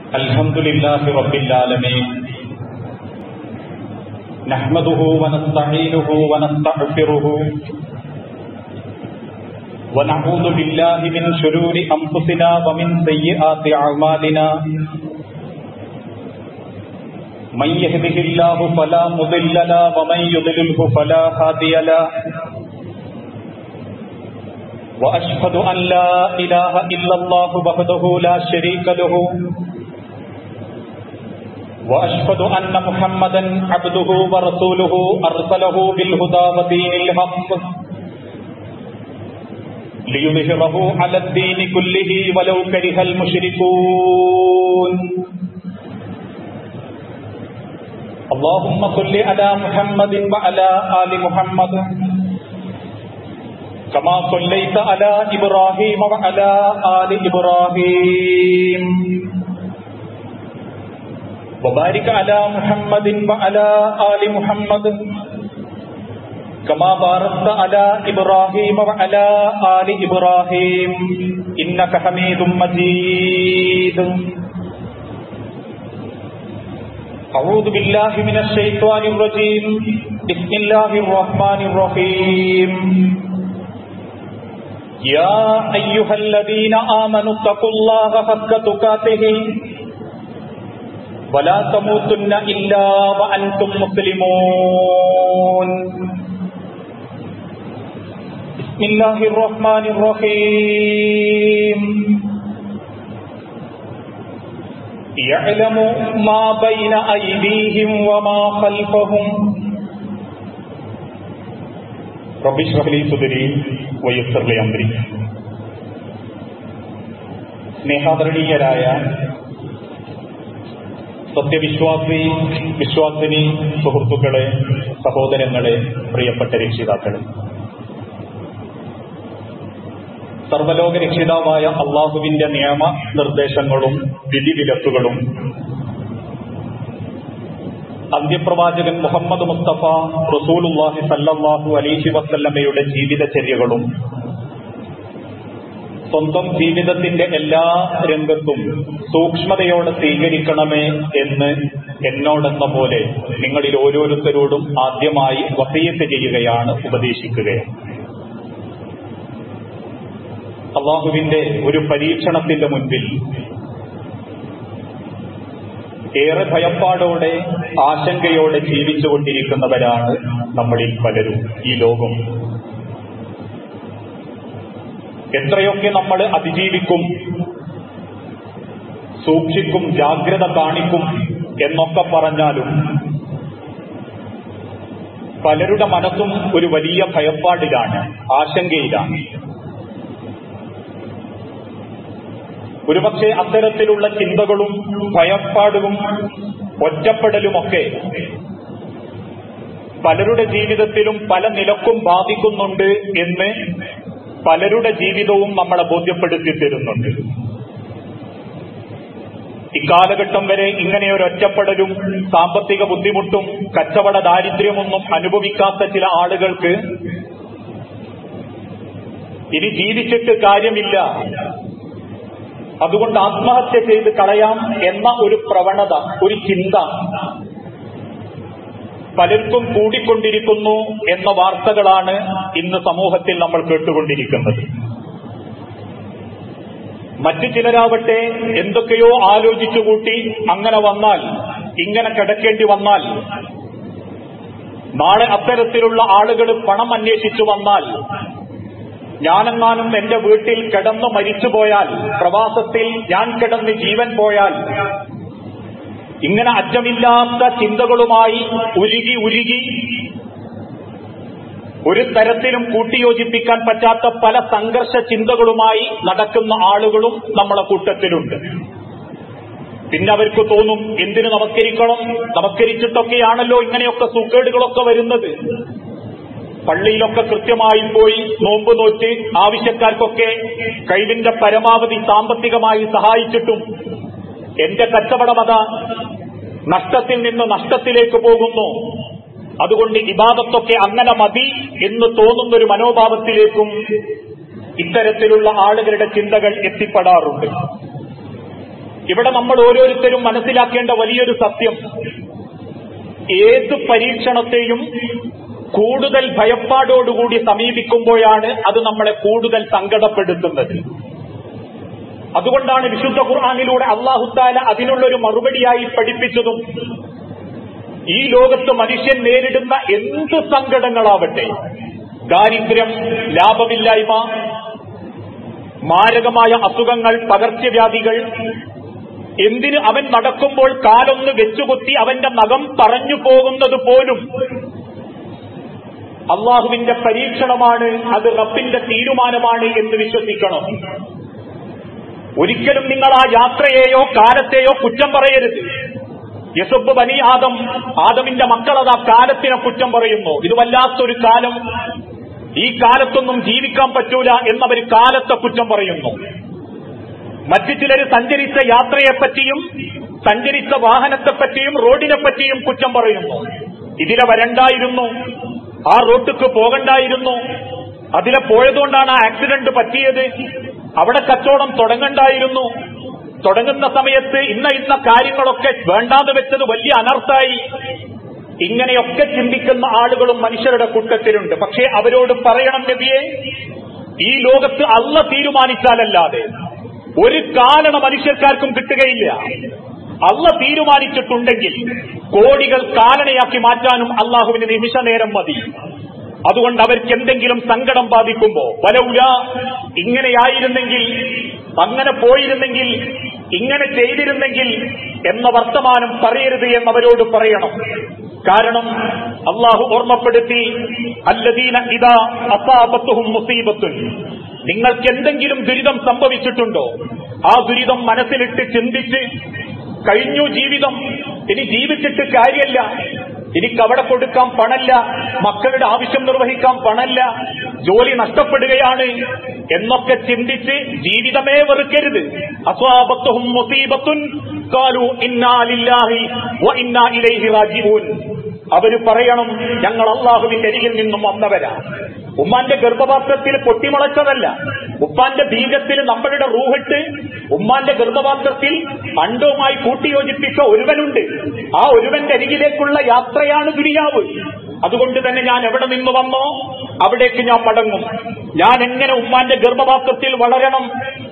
الحمدلله رب العالمين نحمده ونستعينه ونستغفره ونعوذ بالله من شرور أنفسنا ومن سيئات أعمالنا من يهده الله فلا مضل له ومن يضلله فلا هادي له وأشهد أن لا إله إلا الله وحده لا شريك له وأشهد أن محمدا عبده ورسوله أرسله بالهدى ودين الحق ليظهره على الدين كله ولو كره المشركون اللهم صل على محمد وعلى آل محمد كما صليت على إبراهيم وعلى آل إبراهيم وبارك على محمد وعلى آل محمد كما باركت على إبراهيم وعلى آل إبراهيم إنك حميد مجيد أعوذ بالله من الشيطان الرجيم بسم الله الرحمن الرحيم يا أيها الذين آمنوا اتقوا الله حق تقاته ولا تموتن إلا وأنتم مسلمون بسم الله الرحمن الرحيم يعلم ما بين أيديهم وما خلفهم رب اشرح لي صدري ويسر لي أمري സ്നേഹാദരണീയരായ വിശ്വാസിനി സുഹൃത്തുക്കളെ, സഹോദരങ്ങളെ, പ്രിയപ്പെട്ട രക്ഷിതാക്കളെ, സർവലോക രക്ഷിതാവായ അള്ളാഹുവിന്റെ നിയമ നിർദ്ദേശങ്ങളും വിധിവിലക്കുകളും അന്ത്യപ്രവാചകൻ മുഹമ്മദ് മുസ്തഫ റസൂലുള്ളാഹി സല്ലല്ലാഹു അലൈഹി വസല്ലമയുടെ ജീവിതചര്യകളും സ്വന്തം ജീവിതത്തിന്റെ എല്ലാ രംഗത്തും സൂക്ഷ്മതയോടെ സ്വീകരിക്കണമേ എന്ന് എന്നോടെന്ന പോലെ നിങ്ങളിൽ ഓരോരുത്തരോടും ആദ്യമായി വസിയത്ത് ചെയ്യുകയാണ്, ഉപദേശിക്കുകയാണ്. അള്ളാഹുവിന്റെ ഒരു പരീക്ഷണത്തിന്റെ മുൻപിൽ ഏറെ ഭയപ്പാടോടെ, ആശങ്കയോടെ ജീവിച്ചുകൊണ്ടിരിക്കുന്നവരാണ് നമ്മളിൽ പലരും. ഈ ലോകം എത്രയൊക്കെ നമ്മൾ അതിജീവിക്കും, സൂക്ഷിക്കും, ജാഗ്രത കാണിക്കും എന്നൊക്കെ പറഞ്ഞാലും പലരുടെ മനസ്സും ഒരു വലിയ ഭയപ്പാടിലാണ്, ആശങ്കയിലാണ്. ഒരുപക്ഷെ അത്തരത്തിലുള്ള ചിന്തകളും ഭയപ്പാടും ഒറ്റപ്പെടലുമൊക്കെ പലരുടെ ജീവിതത്തിലും പല നിലക്കും ബാധിക്കുന്നുണ്ട് എന്ന് പലരുടെ ജീവിതവും നമ്മളെ ബോധ്യപ്പെടുത്തി തരുന്നുണ്ട്. ഇക്കാലഘട്ടം വരെ ഇങ്ങനെ ഒരു ഒറ്റപ്പെടലും സാമ്പത്തിക ബുദ്ധിമുട്ടും കച്ചവട ദാരിദ്ര്യമൊന്നും അനുഭവിക്കാത്ത ചില ആളുകൾക്ക് ഇനി ജീവിച്ചിട്ട് കാര്യമില്ല, അതുകൊണ്ട് ആത്മഹത്യ ചെയ്ത് കളയാം എന്ന ഒരു പ്രവണത, ഒരു ചിന്ത പലർക്കും കൂടിക്കൊണ്ടിരിക്കുന്നു എന്ന വാർത്തകളാണ് ഇന്ന് സമൂഹത്തിൽ നമ്മൾ കേട്ടുകൊണ്ടിരിക്കുന്നത്. മറ്റു ചിലരാവട്ടെ എന്തൊക്കെയോ ആലോചിച്ചു കൂട്ടി അങ്ങനെ വന്നാൽ, ഇങ്ങനെ കിടക്കേണ്ടി വന്നാൽ, നാളെ അത്തരത്തിലുള്ള ആളുകൾ പണം അന്വേഷിച്ചു വന്നാൽ, ഞാനെങ്ങാനും എന്റെ വീട്ടിൽ കിടന്നു മരിച്ചുപോയാൽ, പ്രവാസത്തിൽ ഞാൻ കിടന്ന് ജീവൻ പോയാൽ, ഇങ്ങനെ അറ്റമില്ലാത്ത ചിന്തകളുമായി ഉരുകി ഒരു തരത്തിലും കൂട്ടിയോജിപ്പിക്കാൻ പറ്റാത്ത പല സംഘർഷ ചിന്തകളുമായി നടക്കുന്ന ആളുകളും നമ്മളെ കൂട്ടത്തിലുണ്ട്. പിന്നെ അവർക്ക് തോന്നും, എന്തിനു നമസ്കരിക്കണം, നമസ്കരിച്ചിട്ടൊക്കെയാണല്ലോ ഇങ്ങനെയൊക്കെ സുഖേടുകളൊക്കെ വരുന്നത്. പള്ളിയിലൊക്കെ കൃത്യമായി പോയി നോമ്പ് നോറ്റ് ആവശ്യക്കാർക്കൊക്കെ കഴിവിന്റെ പരമാവധി സാമ്പത്തികമായി സഹായിച്ചിട്ടും എന്റെ കച്ചവടമത നഷ്ടത്തിൽ നിന്ന് നഷ്ടത്തിലേക്ക് പോകുന്നു, അതുകൊണ്ട് ഇബാദത്തൊക്കെ അങ്ങനെ മതി എന്ന് തോന്നുന്നൊരു മനോഭാവത്തിലേക്കും ഇത്തരത്തിലുള്ള ആളുകളുടെ ചിന്തകൾ എത്തിപ്പെടാറുണ്ട്. ഇവിടെ നമ്മൾ ഓരോരുത്തരും മനസ്സിലാക്കേണ്ട വലിയൊരു സത്യം, ഏത് പരീക്ഷണത്തെയും കൂടുതൽ ഭയപ്പാടോടുകൂടി സമീപിക്കുമ്പോഴാണ് അത് നമ്മളെ കൂടുതൽ സങ്കടപ്പെടുത്തുന്നത്. അതുകൊണ്ടാണ് വിശുദ്ധ ഖുർആനിലൂടെ അല്ലാഹു തആല അതിനുള്ളൊരു മറുപടിയായി പഠിപ്പിച്ചതും, ഈ ലോകത്ത് മനുഷ്യൻ നേരിടുന്ന എന്ത് സങ്കടങ്ങളാവട്ടെ, ദാരിദ്ര്യം, ലാഭമില്ലായ്മ, മാരകമായ അസുഖങ്ങൾ, പകർച്ചവ്യാധികൾ, എന്തിന് അവൻ നടക്കുമ്പോൾ കാലൊന്ന് വെച്ചുകുത്തി അവന്റെ നഖം പറഞ്ഞു പോകുന്നത് പോലും അള്ളാഹുവിന്റെ പരീക്ഷണമാണ്, അത് റബ്ബിന്റെ തീരുമാനമാണ് എന്ന് വിശ്വസിക്കണം. ഒരിക്കലും നിങ്ങൾ ആ യാത്രയെയോ കാലത്തെയോ കുറ്റം പറയരുത്. യസുബ് ബനി ആദം, ആദമിന്റെ മക്കളത് ആ കാലത്തിനെ കുറ്റം പറയുന്നു. ഇത് വല്ലാത്തൊരു കാലം, ഈ കാലത്തൊന്നും ജീവിക്കാൻ പറ്റൂല എന്നവർ കാലത്തെ കുറ്റം പറയുന്നു. മറ്റു ചിലർ സഞ്ചരിച്ച യാത്രയെപ്പറ്റിയും സഞ്ചരിച്ച വാഹനത്തെപ്പറ്റിയും റോഡിനെപ്പറ്റിയും കുറ്റം പറയുന്നു. ഇതിലെ വരണ്ടായിരുന്നു, ആ റോട്ടിക്ക് പോകണ്ടായിരുന്നു, അതിലെ പോയതുകൊണ്ടാണ് ആ ആക്സിഡന്റ് പറ്റിയത്, അവിടെ കച്ചവടം തുടങ്ങണ്ടായിരുന്നു, തുടങ്ങുന്ന സമയത്ത് ഇന്ന കാര്യങ്ങളൊക്കെ വേണ്ടാന്ന് വെച്ചത് വലിയ അനർത്ഥമായി. ഇങ്ങനെയൊക്കെ ചിന്തിക്കുന്ന ആളുകളും മനുഷ്യരുടെ കൂട്ടത്തിലുണ്ട്. പക്ഷേ അവരോട് പറയണം, നബിയെ, ഈ ലോകത്ത് അല്ലാഹ് തീരുമാനിച്ചാലല്ലാതെ ഒരു കാരണം മനുഷ്യർക്കാർക്കും കിട്ടുകയില്ല. അല്ലാഹ് തീരുമാനിച്ചിട്ടുണ്ടെങ്കിൽ കോടികൾ കാലണയാക്കി മാറ്റാനും അള്ളാഹുവിന് നിമിഷ നേരം മതി. അതുകൊണ്ട് അവർക്ക് എന്തെങ്കിലും സങ്കടം ബാധിക്കുമ്പോ വലൗല, ഇങ്ങനെയായിരുന്നെങ്കിൽ, അങ്ങനെ പോയിരുന്നെങ്കിൽ, ഇങ്ങനെ ചെയ്തിരുന്നെങ്കിൽ എന്ന വർത്തമാനം പറയരുത് എന്നവരോട് പറയണം. കാരണം അള്ളാഹു ഓർമ്മപ്പെടുത്തി, അല്ലദീന ഇദാ അസാബത്തുഹും മുസീബത്തുൻ, നിങ്ങൾക്ക് എന്തെങ്കിലും ദുരിതം സംഭവിച്ചിട്ടുണ്ടോ, ആ ദുരിതം മനസ്സിലിട്ട് ചിന്തിച്ച്, കഴിഞ്ഞു ജീവിതം, ഇനി ജീവിച്ചിട്ട് കാര്യമല്ല, എനിക്ക് അവിടെ കൊടുക്കാൻ പണല്ല, മക്കളുടെ ആവശ്യം നിർവഹിക്കാൻ പണല്ല, ജോലി നഷ്ടപ്പെടുകയാണ് എന്നൊക്കെ ചിന്തിച്ച് ജീവിതമേ വെറുക്കരുത്. അസ്വാബത്തുഹും മുസീബത്തുൻ ഖാലു ഇന്നാ ലില്ലാഹി വ ഇന്നാ ഇലൈഹി റാജിഊൻ. അവര് പറയണം, ഞങ്ങൾ അള്ളാഹുവിന്റെ അരികിൽ നിന്നും വന്നവരാ. ഉമ്മാന്റെ ഗർഭപാത്രത്തിൽ പൊട്ടിമുളച്ചതല്ല, ഉപ്പാന്റെ ബീജത്തിൽ നമ്മളുടെ റൂഹിട്ട് ഉമ്മാന്റെ ഗർഭപാത്രത്തിൽ അണ്ടവുമായി കൂട്ടിയോജിപ്പിച്ച ഒരുവനുണ്ട്. ആ ഒരുവന്റെ അരികിലേക്കുള്ള യാത്രയാണ് ദുനിയാവ്. അതുകൊണ്ട് തന്നെ ഞാൻ എവിടെ നിന്ന് വന്നോ അവിടേക്ക് ഞാൻ മടങ്ങും. ഞാൻ എങ്ങനെ ഉമ്മാന്റെ ഗർഭപാത്രത്തിൽ വളരണം,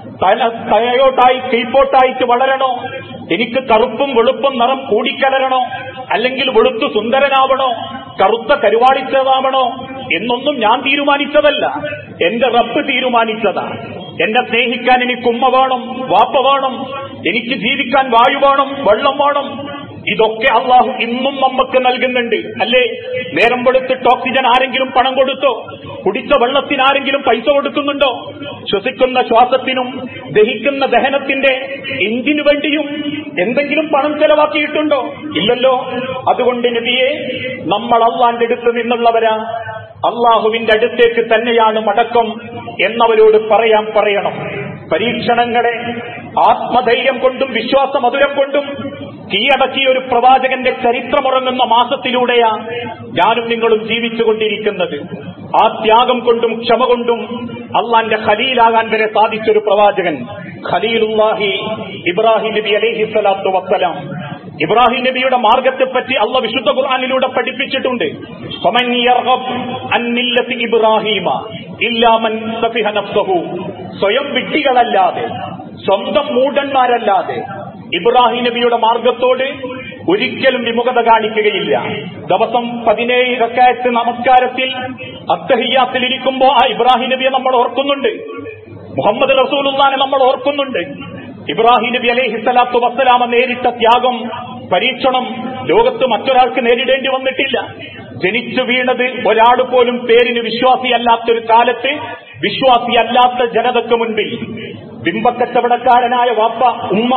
തലയോട്ടായി കീഴ്പോട്ടായിട്ട് വളരണോ, എനിക്ക് കറുപ്പും വെളുപ്പും നിറം കൂടിക്കലരണോ, അല്ലെങ്കിൽ വെളുത്തു സുന്ദരനാവണോ, കറുത്ത കരുവാളിച്ചതാവണോ എന്നൊന്നും ഞാൻ തീരുമാനിച്ചതല്ല, എന്റെ റബ്ബ് തീരുമാനിച്ചതാ. എന്നെ സ്നേഹിക്കാൻ എനിക്ക് ഉമ്മ വേണം, വാപ്പ വേണം, എനിക്ക് ജീവിക്കാൻ വായു വേണം, വെള്ളം വേണം. ഇതൊക്കെ അള്ളാഹു ഇന്നും നമുക്ക് നൽകുന്നുണ്ട്, അല്ലേ? നേരം വെളുത്തിട്ട് ഓക്സിജൻ ആരെങ്കിലും പണം കൊടുത്തോ? കുടിച്ച വെള്ളത്തിന് ആരെങ്കിലും പൈസ കൊടുക്കുന്നുണ്ടോ? ശ്വസിക്കുന്ന ശ്വാസത്തിനും ദഹിക്കുന്ന ദഹനത്തിന്റെ എഞ്ചിനു വേണ്ടിയും എന്തെങ്കിലും പണം ചെലവാക്കിയിട്ടുണ്ടോ? ഇല്ലല്ലോ. അതുകൊണ്ട് നബിയെ, നമ്മൾ അള്ളാന്റെ അടുത്ത് നിന്നുള്ളവരാ, അള്ളാഹുവിന്റെ അടുത്തേക്ക് തന്നെയാണ് മടക്കം എന്നവരോട് പറയണം. പരീക്ഷണങ്ങളെ ആത്മധൈര്യം കൊണ്ടും വിശ്വാസമധുരം കൊണ്ടും കീഴടക്കിയ ഒരു പ്രവാചകന്റെ ചരിത്രമുറങ്ങുന്ന മാസത്തിലൂടെയാ ഞാനും നിങ്ങളും ജീവിച്ചുകൊണ്ടിരിക്കുന്നത്. ആ ത്യാഗം കൊണ്ടും ക്ഷമ കൊണ്ടും അള്ളാന്റെ ഖലീലാകാൻ വരെ സാധിച്ചൊരു പ്രവാചകൻ ഖലീലുല്ലാഹി ഇബ്രാഹിം നബി അലൈഹി സ്വലാത്തു വസ്സലാം. ഇബ്രാഹിം നബിയുടെ മാർഗത്തെപ്പറ്റി അള്ളാഹ് വിശുദ്ധ ഖുർആനിലൂടെ പഠിപ്പിച്ചിട്ടുണ്ട്. ഫമൻ യർഗബ് അൻ മില്ലത്തി ഇബ്രാഹീമ ഇല്ലാ മൻ സഫിഹ നഫ്സഹു. സ്വയം വിഡ്ഢികളല്ലാതെ, സ്വന്തം മൂഢന്മാരല്ലാതെ ഇബ്രാഹിം നബിയുടെ മാർഗത്തോട് ഒരിക്കലും വിമുഖത കാണിക്കുകയില്ല. ദിവസം 17 റക്അത്ത് നമസ്കാരത്തിൽ അത്തഹിയ്യാത്തിലിരിക്കുമ്പോ ആ ഇബ്രാഹിം നബിയെ നമ്മൾ ഓർക്കുന്നുണ്ട്, മുഹമ്മദ് റസൂലുള്ളാഹിനെ നമ്മൾ ഓർക്കുന്നുണ്ട്. ഇബ്രാഹിം നബി അലൈഹി സ്വലാത്തു വസ്സലാമ നേരിട്ട ത്യാഗം, പരീക്ഷണം ലോകത്ത് മറ്റൊരാൾക്ക് നേരിടേണ്ടി വന്നിട്ടില്ല. ജനിച്ചു വീണത് ഒരാൾ പോലും പേരിന് വിശ്വാസിയല്ലാത്തൊരു കാലത്ത് വിശ്വാസിയല്ലാത്ത ജനതയ്ക്ക് മുൻപിൽ ബിംബക്കച്ചവടക്കാരനായ വാപ്പ, ഉമ്മ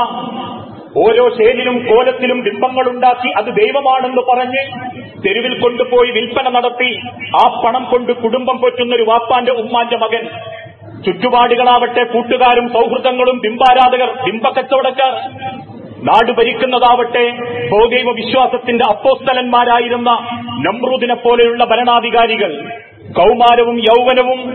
ഓരോ ശേലിലും കോലത്തിലും ബിംബങ്ങളുണ്ടാക്കി അത് ദൈവമാണെന്ന് പറഞ്ഞ് തെരുവിൽ കൊണ്ടുപോയി വിൽപ്പന നടത്തി ആ പണം കൊണ്ട് കുടുംബം പോറ്റുന്നൊരു വാപ്പാന്റെ ഉമ്മാന്റെ മകൻ. ചുറ്റുപാടുകളാവട്ടെ കൂട്ടുകാരും സൗഹൃദങ്ങളും ബിംബാരാധകർ, ബിംബക്കച്ചവടക്കാർ. നാട് ഭരിക്കുന്നതാവട്ടെ ബഹുദൈവ വിശ്വാസത്തിന്റെ അപ്പോസ്തലന്മാരായിരുന്ന നമ്രൂദിനെ പോലെയുള്ള ഭരണാധികാരികൾ. കൗമാരവും യൗവനവും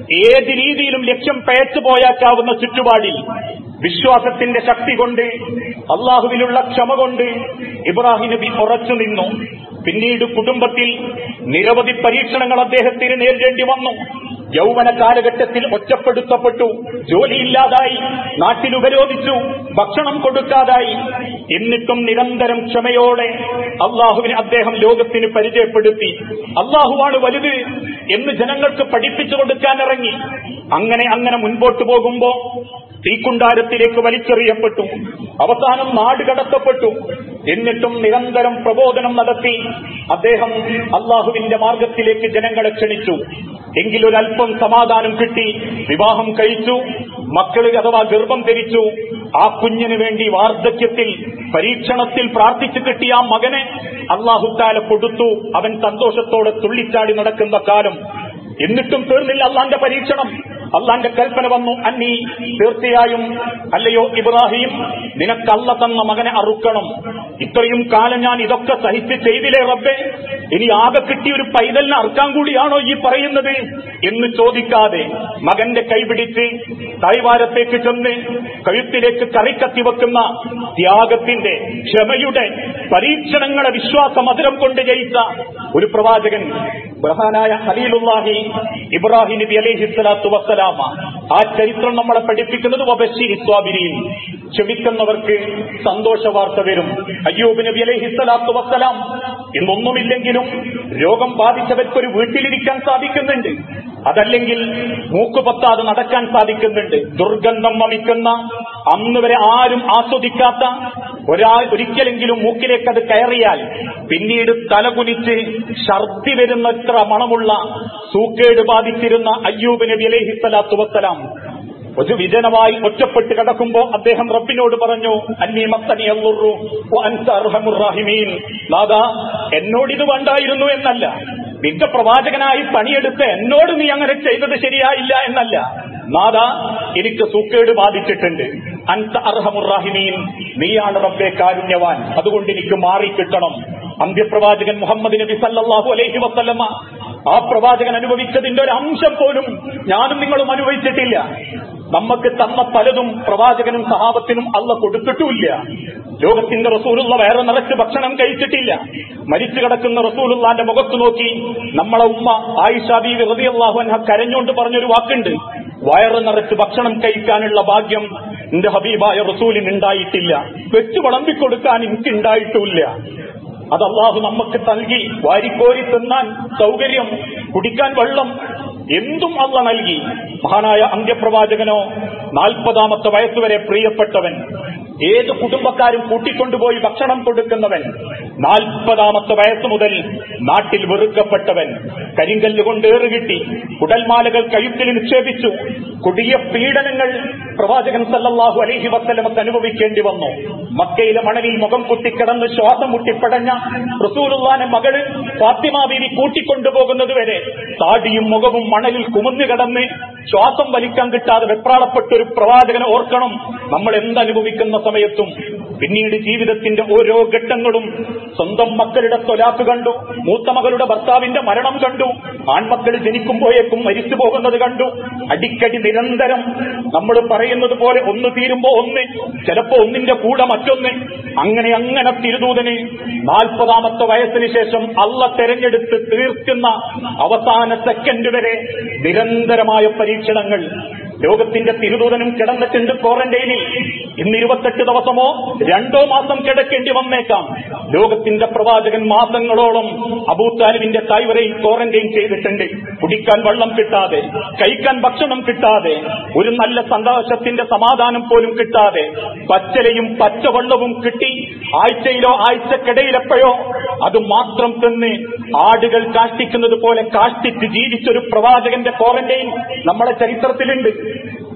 ഏത് രീതിയിലും ലക്ഷ്യം പേച്ചു പോയാക്കാവുന്ന ചുറ്റുപാടിൽ വിശ്വാസത്തിന്റെ ശക്തി കൊണ്ട്, അള്ളാഹുവിലുള്ള ക്ഷമ കൊണ്ട് ഇബ്രാഹിം നബി ഉറച്ചു നിന്നു. പിന്നീട് കുടുംബത്തിൽ നിരവധി പരീക്ഷണങ്ങൾ അദ്ദേഹത്തിന് നേരിടേണ്ടി വന്നു. യൗവന കാലഘട്ടത്തിൽ ഒറ്റപ്പെടുത്തപ്പെട്ടു, ജോലിയില്ലാതായി, നാട്ടിൽ ഉപരോധിച്ചു, ഭക്ഷണം കൊടുക്കാതായി. എന്നിട്ടും നിരന്തരം ക്ഷമയോടെ അള്ളാഹുവിനെ അദ്ദേഹം ലോകത്തിന് പരിചയപ്പെടുത്തി. അള്ളാഹുവാണ് വലുത് എന്ന് ജനങ്ങൾക്ക് പഠിപ്പിച്ചു കൊടുക്കാൻ ഇറങ്ങി. അങ്ങനെ മുൻപോട്ട് പോകുമ്പോ തീക്കുണ്ടാരത്തിലേക്ക് വലിച്ചെറിയപ്പെട്ടു. അവസാനം നാട് കടത്തപ്പെട്ടു. എന്നിട്ടും നിരന്തരം പ്രബോധനം നടത്തി അദ്ദേഹം അള്ളാഹുവിന്റെ മാർഗത്തിലേക്ക് ജനങ്ങളെ ക്ഷണിച്ചു. എങ്കിലൊരൽപ്പം സമാധാനം കിട്ടി. വിവാഹം കഴിച്ചു, മക്കള് അഥവാ ഗർഭം ധരിച്ചു. ആ കുഞ്ഞിന് വേണ്ടി വാർദ്ധക്യത്തിൽ പരീക്ഷണത്തിൽ പ്രാർത്ഥിച്ചു കിട്ടിയ ആ മകനെ അള്ളാഹുത്താല കൊടുത്തു. അവൻ സന്തോഷത്തോടെ തുള്ളിച്ചാടി നടക്കുന്ന കാലം. എന്നിട്ടും തീർന്നില്ല അള്ളാന്റെ പരീക്ഷണം. അള്ളാന്റെ കൽപ്പന വന്നു, അന്നീ തീർച്ചയായും അല്ലയോ ഇബ്രാഹിം, നിനക്കല്ല തന്ന മകനെ അറുക്കണം. ഇത്രയും കാലം ഞാൻ ഇതൊക്കെ സഹിച്ച് ചെയ്തില്ലേ റബ്ബേ, ഇനി ആകെ കിട്ടിയ ഒരു പൈതലിനെ അറുക്കാൻ കൂടിയാണോ ഈ പറയുന്നത് എന്ന് ചോദിക്കാതെ മകന്റെ കൈപിടിച്ച് തായ്വാരത്തേക്ക് ചെന്ന് കഴുത്തിലേക്ക് കറിക്കത്തി വെക്കുന്ന ത്യാഗത്തിന്റെ, ക്ഷമയുടെ, പരീക്ഷണങ്ങളെ വിശ്വാസമധുരം കൊണ്ട് ജയിച്ച ഒരു പ്രവാചകൻ ബഹനായ ഖലീലുല്ലാഹി ഇബ്രാഹിം നബി അലൈഹിസ്സലാത്തു വസ്സലാം. ആ ചരിത്രം നമ്മളെ പഠിപ്പിക്കുന്നത് വബശ്ശിരി സ്വാബിരീൻ, ക്ഷമിക്കുന്നവർക്ക് സന്തോഷ വാർത്ത വരും. അയ്യൂബ് നബി അലൈഹിസ്സലാത്തു വസ്സലാം ഇന്നൊന്നുമില്ലെങ്കിലും രോഗം ബാധിച്ചവർക്കൊരു വീട്ടിലിരിക്കാൻ സാധിക്കുന്നുണ്ട്, അതല്ലെങ്കിൽ മൂക്കുപത്താതെ നടക്കാൻ സാധിക്കുന്നുണ്ട്. ദുർഗന്ധം വമിക്കുന്ന, അന്ന് വരെ ആരും ആസ്വദിക്കാത്ത ഒരിക്കലെങ്കിലും മൂക്കിലേക്ക് അത് കയറിയാൽ പിന്നീട് തലകുനിച്ച് ഛർദ്ദി വരുന്നത്ര മണമുള്ള സൂക്കേട് ബാധിച്ചിരുന്ന അയ്യൂബ് നബി അലൈഹിസ്സലാത്തു വസ്സലാം ഒരു വിജനമായി ഒറ്റപ്പെട്ട് കിടക്കുമ്പോ അദ്ദേഹം റബ്ബിനോട് പറഞ്ഞു, അന്നീ മസ്സനി അൽദുർറു വഅൻത അർഹമുർ റഹീമീൻ. നാഥാ, എന്നോടിത് വേണ്ടായിരുന്നു എന്നല്ല, നിന്റെ പ്രവാചകനായി പണിയെടുത്ത് എന്നോട് നീ അങ്ങനെ ചെയ്തത് ശരിയായില്ല എന്നല്ല. നാഥാ, എനിക്ക് സൂക്കേട് ബാധിച്ചിട്ടുണ്ട്. അൻത അർഹമുർ റഹീമീൻ, നീയാണ് റബ്ബേ കാരുണ്യവാൻ, അതുകൊണ്ട് എനിക്ക് മാറിക്കിട്ടണം. അന്ത്യപ്രവാചകൻ മുഹമ്മദ് നബി സല്ലല്ലാഹു അലൈഹി വസല്ലമ, ആ പ്രവാചകൻ അനുഭവിച്ചതിന്റെ ഒരു അംശം പോലും ഞാനും നിങ്ങളും അനുഭവിച്ചിട്ടില്ല. നമുക്ക് തന്ന പലതും പ്രവാചകനും സഹാബത്തിനും അള്ള കൊടുത്തിട്ടുമില്ല. ലോകത്തിന്റെ റസൂലുള്ള വയറ് നിറച്ച് ഭക്ഷണം കഴിച്ചിട്ടില്ല. മരിച്ചു കിടക്കുന്ന റസൂലുള്ളാന്റെ മുഖത്ത് നോക്കി നമ്മളെ ഉമ്മ ആയിഷ ബീവി റളിയല്ലാഹു അൻഹ കരഞ്ഞുകൊണ്ട് പറഞ്ഞൊരു വാക്കുണ്ട്, വയറ് നിറച്ച് ഭക്ഷണം കഴിക്കാനുള്ള ഭാഗ്യം എന്റെ ഹബീബായ റസൂലിന് ഉണ്ടായിട്ടില്ല, വെച്ച് വിളമ്പിക്കൊടുക്കാൻ എനിക്ക് ഉണ്ടായിട്ടുമില്ല. അത് അള്ളാഹു നമുക്ക് നൽകി. വാരിക്കോരി തിന്നാൻ സൗകര്യം, കുടിക്കാൻ വെള്ളം, എന്തും അള്ള നൽകി. മഹാനായ അന്ത്യപ്രവാചകനോ 40-ാമത്തെ വയസ്സുവരെ പ്രിയപ്പെട്ടവൻ, ഏത് കുടുംബക്കാരും കൂട്ടിക്കൊണ്ടുപോയി ഭക്ഷണം കൊടുക്കുന്നവൻ, 40-ാമത്തെ വയസ്സ് മുതൽ നാട്ടിൽ വെറുക്കപ്പെട്ടവൻ, കരിങ്കല്ലുകൊണ്ട് ഏറുകിട്ടി, കുടൽമാലകൾ കഴുത്തിൽ നിക്ഷേപിച്ചു, കൊടിയ പീഡനങ്ങൾ പ്രവാചകൻ സല്ലല്ലാഹു അലൈഹി വസല്ലമക്ക് അനുഭവിക്കേണ്ടി വന്നു. മക്കയിലെ മണലിൽ മുഖം കുത്തിക്കിടന്ന് ശ്വാസം മുട്ടിപ്പടഞ്ഞ റസൂലുള്ളാഹിന്റെ മകള് ഫാത്തിമ ബീവി കൂട്ടിക്കൊണ്ടുപോകുന്നതുവരെ താടിയും മുഖവും മണലിൽ കുമന്നു കിടന്ന് ശ്വാസം വലിക്കാൻ കിട്ടാതെ വെപ്രാളപ്പെട്ടൊരു പ്രവാചകനെ ഓർക്കണം നമ്മൾ എന്തനുഭവിക്കുന്ന സമയത്തും. പിന്നീട് ജീവിതത്തിന്റെ ഓരോ ഘട്ടങ്ങളും സ്വന്തം മക്കളുടെ തൊലാക്ക് കണ്ടു, മൂത്ത മകളുടെ ഭർത്താവിന്റെ മരണം കണ്ടു, ആൺമക്കൾ ജനിക്കുമ്പോഴേക്കും മരിച്ചു പോകുന്നത് കണ്ടു. അടിക്കടി നിരന്തരം നമ്മൾ പറയുന്നത് പോലെ ഒന്ന് തീരുമ്പോ ഒന്ന്, ചിലപ്പോ ഒന്നിന്റെ കൂടെ മറ്റൊന്ന്, അങ്ങനെ തിരുദൂതന് 40-ാമത്തെ വയസ്സിന് ശേഷം അള്ള തെരഞ്ഞെടുത്ത് തീർക്കുന്ന അവസാന സെക്കൻഡ് വരെ നിരന്തരമായ പരീക്ഷണങ്ങൾ. ലോകത്തിന്റെ തിരുദൂതനും കിടന്നിട്ടുണ്ട് ക്വാറന്റൈനിൽ. ഇന്ന് 28 ദിവസമോ 2 മാസം കിടക്കേണ്ടി വന്നേക്കാം. ലോകത്തിന്റെ പ്രവാചകൻ മാസങ്ങളോളം അബൂതാലിബിന്റെ തായ്വരയിൽ ക്വാറന്റൈൻ ചെയ്തിട്ടുണ്ട്. കുടിക്കാൻ വെള്ളം കിട്ടാതെ, കഴിക്കാൻ ഭക്ഷണം കിട്ടാതെ, ഒരു നല്ല സന്തോഷത്തിന്റെ സമാധാനം പോലും കിട്ടാതെ, പച്ചലയും പച്ചവെള്ളവും കിട്ടി ആഴ്ചയിലോ ആഴ്ചക്കിടയിലെപ്പോഴോ അത് മാത്രം തിന്ന് ആടുകൾ കാഷ്ടിക്കുന്നത് പോലെ കാഷ്ടിച്ച് ജീവിച്ചൊരു പ്രവാചകന്റെ ക്വാറന്റൈൻ നമ്മളെ ചരിത്രത്തിലുണ്ട്.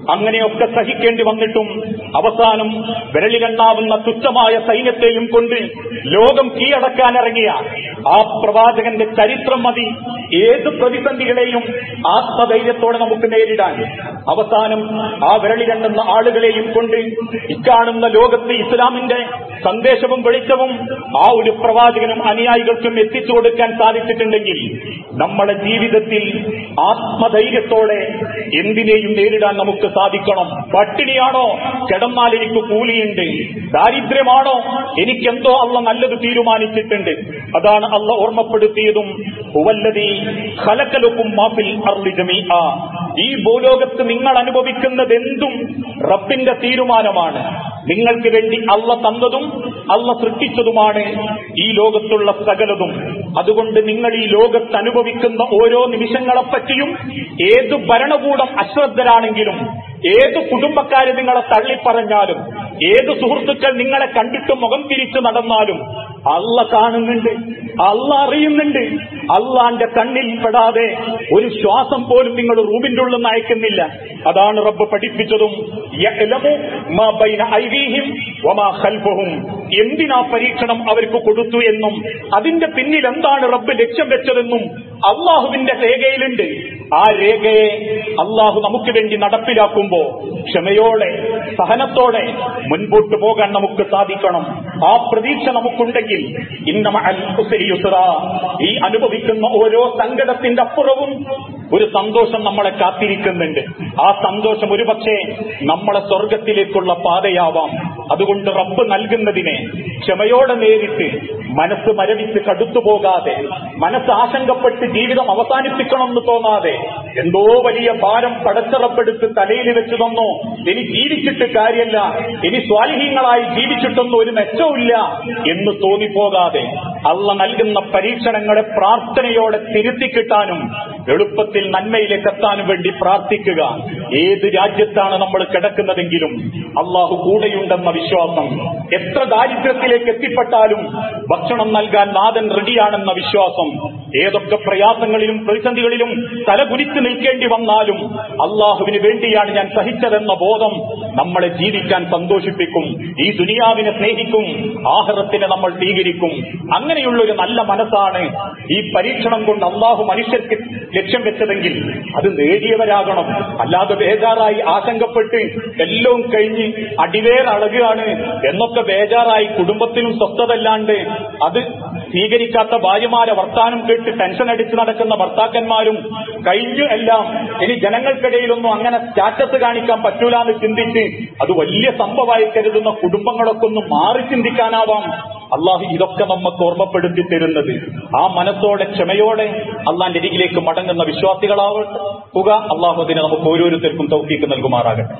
അങ്ങനെയൊക്കെ സഹിക്കേണ്ടി വന്നിട്ടും അവസാനം വിരലിലെണ്ണാവുന്ന തുച്ഛമായ സൈന്യത്തെയും കൊണ്ട് ലോകം കീഴടക്കാനിറങ്ങിയ ആ പ്രവാചകന്റെ ചരിത്രം മതി ഏത് പ്രതിസന്ധികളെയും ആത്മധൈര്യത്തോടെ നമുക്ക് നേരിടാൻ. അവസാനം ആ വിരലിലെണ്ണുന്ന ആളുകളെയും കൊണ്ട് ഇക്കാണുന്ന ലോകത്ത് ഇസ്ലാമിന്റെ സന്ദേശവും വെളിച്ചവും ആ ഒരു പ്രവാചകനും അനുയായികൾക്കും എത്തിച്ചു കൊടുക്കാൻ സാധിച്ചിട്ടുണ്ടെങ്കിൽ നമ്മുടെ ജീവിതത്തിൽ ആത്മധൈര്യത്തോടെ എന്തിനേയും നേരിടാൻ നമുക്ക് സാധിക്കണം. പട്ടിണിയാണോ? കിടന്നാൽ എനിക്ക് കൂലിയുണ്ട്. ദാരിദ്ര്യമാണോ? എനിക്കെന്തോ അള്ള നല്ലത് തീരുമാനിച്ചിട്ടുണ്ട്. അതാണ് അള്ള ഓർമ്മപ്പെടുത്തിയതും ഹുവല്ലദീ ഖലഖലകും മാ ഫിൽ അർളി ജമീഅ. ഈ ഭൂലോകത്ത് നിങ്ങൾ അനുഭവിക്കുന്നതെന്തും റബ്ബിന്റെ തീരുമാനമാണ്. നിങ്ങൾക്ക് വേണ്ടി അള്ള തന്നതും അള്ള സൃഷ്ടിച്ചതുമാണ് ഈ ലോകത്തുള്ള സകലതും. അതുകൊണ്ട് നിങ്ങൾ ഈ ലോകത്ത് അനുഭവിക്കുന്ന ഓരോ നിമിഷങ്ങളെപ്പറ്റിയും ഏത് ഭരണകൂടം അശ്രദ്ധരാണെങ്കിലും, ഏത് കുടുംബക്കാര് നിങ്ങളെ തള്ളിപ്പറഞ്ഞാലും, ഏത് സുഹൃത്തുക്കൾ നിങ്ങളെ കണ്ടിട്ട് മുഖം തിരിച്ചു നടന്നാലും അള്ള കാണുന്നുണ്ട്, അള്ള അറിയുന്നുണ്ട്. അള്ളാന്റെ കണ്ണിൽ പെടാതെ ഒരു ശ്വാസം പോലും നിങ്ങൾ റൂമിന്റെ ഉള്ളിൽ നിന്ന് അയക്കുന്നില്ല. അതാണ് റബ്ബ് പഠിപ്പിച്ചതും യഅലമു മാ ബൈന ഐദീഹിം വമാ ഖൽഫഹും. എന്തിനാ പരീക്ഷണം അവർക്ക് കൊടുത്തു എന്നും അതിന്റെ പിന്നിൽ എന്താണ് റബ്ബ് ലക്ഷ്യം വെച്ചതെന്നും അള്ളാഹുവിന്റെ രേഖയിലുണ്ട്. ആ രേഖയെ അള്ളാഹു നമുക്ക് വേണ്ടി നടപ്പിലാക്കുമ്പോ ക്ഷമയോടെ സഹനത്തോടെ മുൻപോട്ട് പോകാൻ നമുക്ക് സാധിക്കണം. ആ പ്രതീക്ഷ നമുക്കുണ്ടെങ്കിൽ ഇന്ന മഅൽ ഉസ്രി യുസ്റാ, ഈ അനുഭവിക്കുന്ന ഓരോ സങ്കടത്തിന്റെ അപ്പുറവും ഒരു സന്തോഷം നമ്മളെ കാത്തിരിക്കുന്നുണ്ട്. ആ സന്തോഷം ഒരുപക്ഷെ നമ്മളെ സ്വർഗത്തിലേക്കുള്ള പാതയാവാം. അതുകൊണ്ട് റബ്ബ് നൽകുന്നതിനെ ക്ഷമയോടെ നേരിട്ട് മനസ്സ് മരവിച്ച് കടുത്തുപോകാതെ, മനസ്സ് ആശങ്കപ്പെട്ട് ജീവിതം അവസാനിപ്പിക്കണമെന്ന് തോന്നാതെ, എന്തോ വലിയ ഭാരം പടച്ചറപ്പെടുത്ത് തലയിൽ വെച്ച് തന്നോ, ഇനി ജീവിച്ചിട്ട് കാര്യമല്ല, ഇനി സ്വാലിഹീങ്ങളായി ജീവിച്ചിട്ടൊന്നും ഒരു മെച്ചമില്ല എന്ന് തോന്നിപ്പോകാതെ അള്ള നൽകുന്ന പരീക്ഷണങ്ങളെ പ്രാർത്ഥനയോടെ തിരുത്തിക്കിട്ടാനും എളുപ്പത്തിൽ നന്മയിലേക്ക് എത്താനും വേണ്ടി പ്രാർത്ഥിക്കുക. ഏത് രാജ്യത്താണ് നമ്മൾ കിടക്കുന്നതെങ്കിലും അള്ളാഹു കൂടെയുണ്ടെന്ന വിശ്വാസം, എത്ര ദാരിദ്ര്യത്തിലേക്ക് എത്തിപ്പെട്ടാലും ഭക്ഷണം നൽകാൻ നാഥൻ റെഡിയാണെന്ന വിശ്വാസം, ഏതൊക്കെ പ്രയാസങ്ങളിലും പ്രതിസന്ധികളിലും തലകുനിച്ച് നിൽക്കേണ്ടി വന്നാലും അള്ളാഹുവിന് വേണ്ടിയാണ് ഞാൻ സഹിച്ചതെന്ന ബോധം നമ്മളെ ജീവിക്കാൻ സന്തോഷിപ്പിക്കും. ഈ ദുനിയാവിനെ സ്നേഹിക്കും, ആഖിറത്തിനെ നമ്മൾ സ്വീകരിക്കും. അങ്ങനെയുള്ളൊരു നല്ല മനസ്സാണ് ഈ പരീക്ഷണം കൊണ്ട് അള്ളാഹു മനുഷ്യർക്ക് ലക്ഷ്യം വെച്ചതെങ്കിൽ അത് നേടിയവരാകണം. അല്ലാതെ ബേജാറായി ആശങ്കപ്പെട്ട് എല്ലാം കഴിഞ്ഞ് അടിവേറളകുകയാണ് എന്നൊക്കെ ബേജാറായി കുടുംബത്തിലും സ്വസ്ഥതല്ലാണ്ട് അത് സ്വീകരിക്കാത്ത ഭാര്യമാരെ വർത്താനം കേട്ട് ടെൻഷൻ അടിച്ച് നടക്കുന്ന ഭർത്താക്കന്മാരും കഴിഞ്ഞു എല്ലാം ഇനി ജനങ്ങൾക്കിടയിലൊന്നും അങ്ങനെ സ്റ്റാറ്റസ് കാണിക്കാൻ പറ്റൂല എന്ന് ചിന്തിച്ച് അത് വലിയ സംഭവമായി കരുതുന്ന കുടുംബങ്ങളൊക്കെ ഒന്ന് മാറി ചിന്തിക്കാനാവാം അള്ളാഹു ഇതൊക്കെ നമുക്ക് ഓർമ്മപ്പെടുത്തി തരുന്നത്. ആ മനസ്സോടെ ക്ഷമയോടെ അള്ളാന്റെ അരികിലേക്ക് മടങ്ങുന്ന വിശ്വാസികളാവുക. അള്ളാഹു അതിനെ നമുക്ക് ഓരോരുത്തർക്കും തൗഫീഖ് നൽകുമാറാകട്ടെ.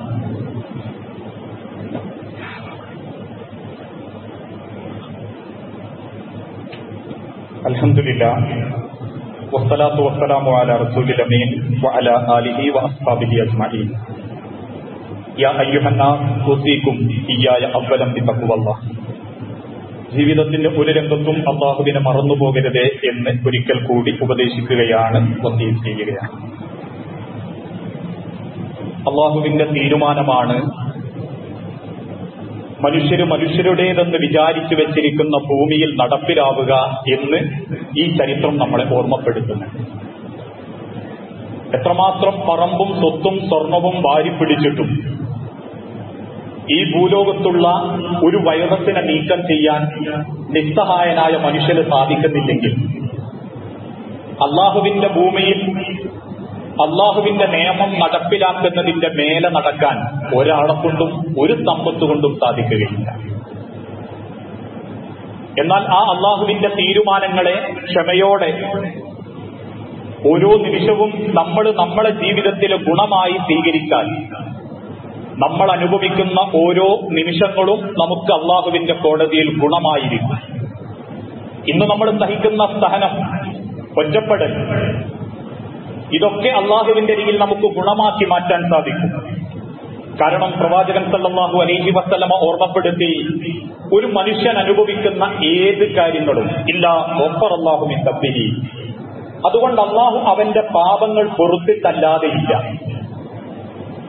അൽഹംദുലില്ലാഹ് വസ്സലാത്തു വസ്സലാമു അലാ റസൂലിൽ അമീൻ വഅലാ ആലിഹി വഅസ്ഹാബിഹി അജ്മഈൻ. യാ അയ്യുഹന്നാസ് ഉസീകും ഇയ്യായ അവ്വലം ബിതഖ്വല്ലാഹ്. ജീവിതത്തിന്റെ ഒരു രംഗത്തും അള്ളാഹുവിനെ മറന്നുപോകരുതേ എന്ന് ഒരിക്കൽ കൂടി ഉപദേശിക്കുകയാണ്, വസീയത്ത് ചെയ്യുകയാണ്. അള്ളാഹുവിന്റെ തീരുമാനമാണ് മനുഷ്യരുടേതെന്ന് വിചാരിച്ചു വെച്ചിരിക്കുന്ന ഭൂമിയിൽ നടപ്പിലാവുക എന്ന് ഈ ചരിത്രം നമ്മളെ ഓർമ്മപ്പെടുത്തുന്നുണ്ട്. എത്രമാത്രം പറമ്പും സ്വത്തും സ്വർണവും വാരിപ്പിടിച്ചിട്ടും ഈ ഭൂലോകത്തുള്ള ഒരു വൈറസിനെ നീക്കം ചെയ്യാൻ നിസ്സഹായനായ മനുഷ്യന് സാധിക്കുന്നില്ലെങ്കിൽ അള്ളാഹുവിന്റെ ഭൂമിയിൽ അള്ളാഹുവിന്റെ നിയമം നടപ്പിലാക്കുന്നതിന്റെ മേലെ നടക്കാൻ ഒരാളെ കൊണ്ടും ഒരു സമ്പത്ത് കൊണ്ടും സാധിക്കുകയില്ല. എന്നാൽ ആ അള്ളാഹുവിന്റെ തീരുമാനങ്ങളെ ക്ഷമയോടെ ഓരോ നിമിഷവും നമ്മളെ ജീവിതത്തിലെ ഗുണമായി സ്വീകരിക്കാൻ നമ്മൾ അനുഭവിക്കുന്ന ഓരോ നിമിഷങ്ങളും നമുക്ക് അള്ളാഹുവിന്റെ കോടതിയിൽ ഗുണമായിരിക്കും. ഇന്ന് നമ്മൾ സഹിക്കുന്ന സഹനം, ഒറ്റപ്പെടൽ, ഇതൊക്കെ അള്ളാഹുവിന്റെ അരികിൽ നമുക്ക് ഗുണമാക്കി മാറ്റാൻ സാധിക്കും. കാരണം പ്രവാചകൻ സല്ലല്ലാഹു അലൈഹി വസല്ലമ ഓർമ്മപ്പെടുത്തി, ഒരു മനുഷ്യൻ അനുഭവിക്കുന്ന ഏത് കാര്യങ്ങളും ഇല്ലാ ഗഫറല്ലാഹു മിൻ ദബ്ബിഹി, അതുകൊണ്ട് അള്ളാഹു അവന്റെ പാപങ്ങൾ പൊറുത്തിട്ടല്ലാതെയില്ല.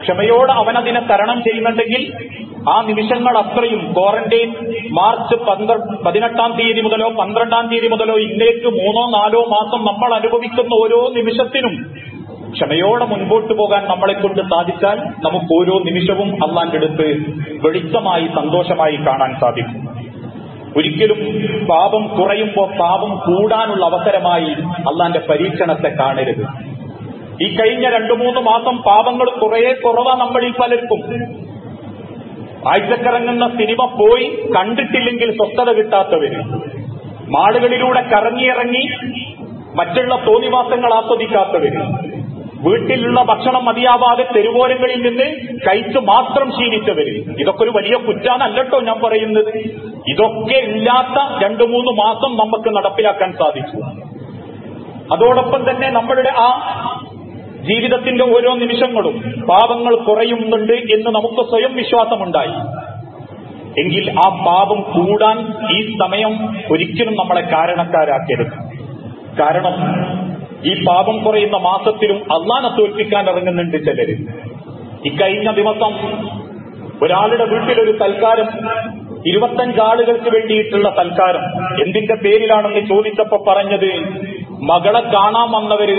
ക്ഷമയോടെ അവനതിനെ തരണം ചെയ്യുന്നുണ്ടെങ്കിൽ ആ നിമിഷങ്ങൾ അത്രയും ക്വാറന്റൈൻ മാർച്ച് 18-ാം തീയതി മുതലോ 12-ാം തീയതി മുതലോ ഇന്നേക്ക് 3-4 മാസം നമ്മൾ അനുഭവിക്കുന്ന ഓരോ നിമിഷത്തിനും ക്ഷമയോടെ മുൻപോട്ട് പോകാൻ നമ്മളെ കൊണ്ട് സാധിച്ചാൽ നമുക്ക് ഓരോ നിമിഷവും അള്ളാന്റെ അടുത്ത് വെളിച്ചമായി സന്തോഷമായി കാണാൻ സാധിക്കും. ഒരിക്കലും പാപം കുറയുമ്പോൾ പാപം കൂടാനുള്ള അവസരമായി അള്ളാന്റെ പരീക്ഷണത്തെ കാണരുത്. ഈ കഴിഞ്ഞ 2-3 മാസം പാപങ്ങൾ കുറവാ നമ്മളിൽ പലർക്കും. ആഴ്ചക്കിറങ്ങുന്ന സിനിമ പോയി കണ്ടിട്ടില്ലെങ്കിൽ സ്വസ്ഥത കിട്ടാത്തവര്, മാളുകളിലൂടെ കറങ്ങിയിറങ്ങി മറ്റുള്ള തോന്നിവാസങ്ങൾ ആസ്വദിക്കാത്തവര്, വീട്ടിലുള്ള ഭക്ഷണം മതിയാവാതെ തെരുവോരങ്ങളിൽ നിന്ന് കഴിച്ചു മാത്രം ശീലിച്ചവര്. ഇതൊക്കെ ഒരു വലിയ കുറ്റാന്നല്ലോ ഞാൻ പറയുന്നത്. ഇതൊക്കെ ഇല്ലാത്ത 2-3 മാസം നമുക്ക് നടപ്പിലാക്കാൻ സാധിച്ചു. അതോടൊപ്പം തന്നെ നമ്മളുടെ ആ ജീവിതത്തിന്റെ ഓരോ നിമിഷങ്ങളും പാപങ്ങൾ കുറയുന്നുണ്ട് എന്ന് നമുക്ക് സ്വയം വിശ്വാസമുണ്ടായി എങ്കിൽ ആ പാപം കൂടാൻ ഈ സമയം ഒരിക്കലും നമ്മളെ കാരണക്കാരാക്കരുത്. കാരണം ഈ പാപം കുറയുന്ന മാസത്തിലും അള്ളാനെ തോൽപ്പിക്കാൻ ഇറങ്ങുന്നുണ്ട് ചിലര്. ഇക്കഴിഞ്ഞ ദിവസം ഒരാളുടെ വീട്ടിലൊരു സൽക്കാരം, 25 ആളുകൾക്ക് വേണ്ടിയിട്ടുള്ള സൽക്കാരം. എന്തിന്റെ പേരിലാണെന്ന് ചോദിച്ചപ്പോ പറഞ്ഞത് മകളെ കാണാൻ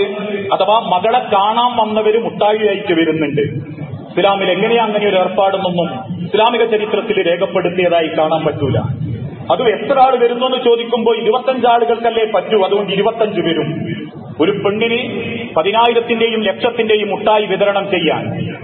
വന്നവര് മുട്ടായി അയച്ചു വരുന്നുണ്ട്. ഇസ്ലാമിൽ എങ്ങനെയാ അങ്ങനെ ഒരു ഏർപ്പാടെന്നൊന്നും ഇസ്ലാമിക ചരിത്രത്തിൽ രേഖപ്പെടുത്തിയതായി കാണാൻ പറ്റൂല. അതും എത്ര ആൾ വരുന്നു എന്ന് ചോദിക്കുമ്പോൾ 25 ആളുകൾക്കല്ലേ പറ്റൂ, അതുകൊണ്ട് 25 വരും. ഒരു പെണ്ണിന് 10,000-ന്റെയും ലക്ഷത്തിന്റെയും മുട്ടായി വിതരണം ചെയ്യാൻ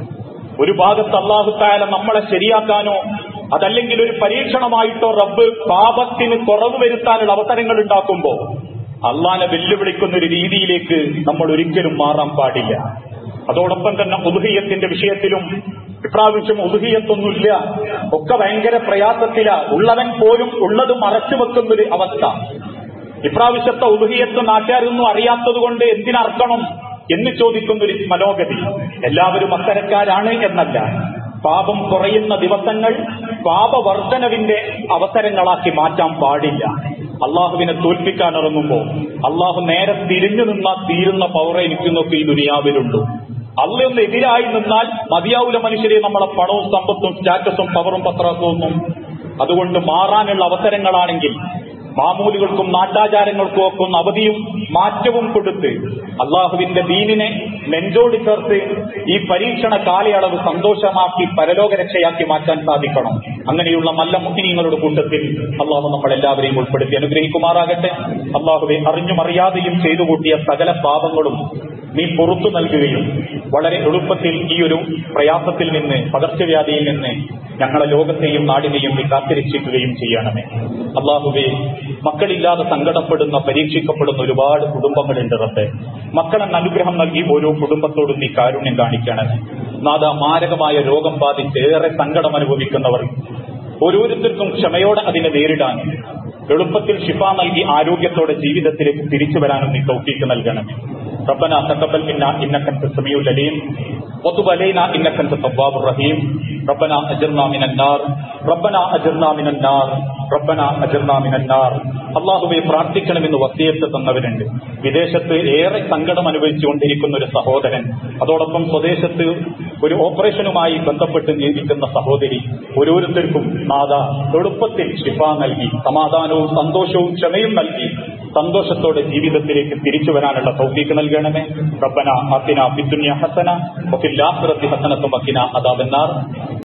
ഒരു ഭാഗത്ത് അല്ലാഹു തആല നമ്മളെ ശരിയാക്കാനോ അതല്ലെങ്കിൽ ഒരു പരീക്ഷണമായിട്ടോ റബ്ബ് പാപത്തിന് കുറവ് വരുത്താനുള്ള അവസരങ്ങൾ ഉണ്ടാക്കുമ്പോ അള്ളാനെ വെല്ലുവിളിക്കുന്ന ഒരു രീതിയിലേക്ക് നമ്മൾ ഒരിക്കലും മാറാൻ പാടില്ല. അതോടൊപ്പം തന്നെ ഉദ്ഹിയത്തിന്റെ വിഷയത്തിലും ഇപ്രാവശ്യം ഉദ്ഹിയത്തൊന്നുമില്ല, ഒക്കെ ഭയങ്കര പ്രയാസത്തില. ഉള്ളവൻ പോലും ഉള്ളത് മറച്ചു വെക്കുന്നൊരു അവസ്ഥ. ഇപ്രാവശ്യത്തെ ഉദ്ഹിയത്ത് നാട്ടുകാരൊന്നും അറിയാത്തത് കൊണ്ട് എന്തിനർക്കണം എന്ന് ചോദിക്കുന്നൊരു മനോഗതി. എല്ലാവരും അത്തരക്കാരാണ് എന്നല്ല, പാപം കുറയുന്ന ദിവസങ്ങൾ പാപവർദ്ധനവിന്റെ അവസരങ്ങളാക്കി മാറ്റാൻ പാടില്ല. അള്ളാഹുവിനെ തോൽപ്പിക്കാൻ ഇറങ്ങുമ്പോ അള്ളാഹു നേരെ തിരിഞ്ഞു നിന്നാൽ തീരുന്ന പവർ എനിക്കുന്നൊക്കെ ഈ ദുനിയാവിലുള്ളൂ. അള്ളയൊന്ന് എതിരായി നിന്നാൽ മതിയാവൂല മനുഷ്യരെ നമ്മളെ പണവും സമ്പത്തും സ്റ്റാറ്റസും പവറും പത്രാസവും ഒന്നും. അതുകൊണ്ട് മാറാനുള്ള അവസരങ്ങളാണെങ്കിൽ മാമൂലുകൾക്കും നാട്ടാചാരങ്ങൾക്കും ഒക്കെ ഒന്ന് അവധിയും മാറ്റവും കൊടുത്ത് അള്ളാഹുവിന്റെ ദീനിനെ നെഞ്ചോടി ചേർത്ത് ഈ പരീക്ഷണ കാലയളവ് സന്തോഷമാക്കി പരലോകരക്ഷയാക്കി മാറ്റാൻ സാധിക്കണം. അങ്ങനെയുള്ള നല്ല മുഅ്മിനീങ്ങളുടെ കൂട്ടത്തിൽ അള്ളാഹു നമ്മളെല്ലാവരെയും ഉൾപ്പെടുത്തി അനുഗ്രഹിക്കുമാറാകട്ടെ. അള്ളാഹുവെ, അറിഞ്ഞും അറിയാതെയും ചെയ്തു കൂട്ടിയ സകല പാപങ്ങളും നീ പുറത്തു നൽകുകയും വളരെ എളുപ്പത്തിൽ ഈ ഒരു പ്രയാസത്തിൽ നിന്ന്, പകർച്ചവ്യാധിയിൽ നിന്ന് ഞങ്ങളെ ലോകത്തെയും നാടിനെയും നീ കാത്തിരക്ഷിക്കുകയും ചെയ്യണമേ. അള്ളാഹുവേ, മക്കളില്ലാതെ സങ്കടപ്പെടുന്ന, പരീക്ഷിക്കപ്പെടുന്ന ഒരുപാട് കുടുംബങ്ങളുണ്ട് റബ്ബേ. മക്കളെന്ന് അനുഗ്രഹം നൽകി ഓരോ കുടുംബത്തോടും നീ കാരുണ്യം കാണിക്കണമേ. നാഥ, മാരകമായ രോഗം ബാധിച്ച് ഏറെ സങ്കടം അനുഭവിക്കുന്നവർ ഓരോരുത്തർക്കും ക്ഷമയോടെ അതിനെ നേരിടാൻ എളുപ്പത്തിൽ ശിഫ നൽകി ആരോഗ്യത്തോടെ ജീവിതത്തിലേക്ക് തിരിച്ചു വരാനും നീ തൗഫീഖ് നൽകണമേ. ربنا تقبل منا انك انت السميع العليم وتب علينا انك انت التواب الرحيم ربنا اجرنا من النار ربنا اجرنا من النار ربنا اجرنا من النار. അല്ലാഹുവേ, പ്രാർത്ഥിക്കണമെന്ന് വസിയത്ത് തന്നവരുണ്ട്. വിദേശത്ത് ഏറെ സങ്കടം അനുഭവിച്ചുകൊണ്ടിരിക്കുന്ന ഒരു സഹോദരൻ, അതോടൊപ്പം സ്വദേശത്ത് ഒരു ഓപ്പറേഷനുമായി ബന്ധപ്പെട്ട് ജീവിക്കുന്ന സഹോദരി, ഓരോരുത്തർക്കും നാഥ എളുപ്പത്തിൽ ശിഫ നൽകി സമാധാനവും സന്തോഷവും ക്ഷമയും നൽകി സന്തോഷത്തോടെ ജീവിതത്തിലേക്ക് തിരിച്ചു വരാനുള്ള തൗഫീഖ് നൽകണമേ. റബ്ബന ആതിനാ ഫിദ്ദുനിയ ഹസന വഫിൽ ആഖിറതി ഹസനത്തും വഖിനാ അദാബന്നാർ.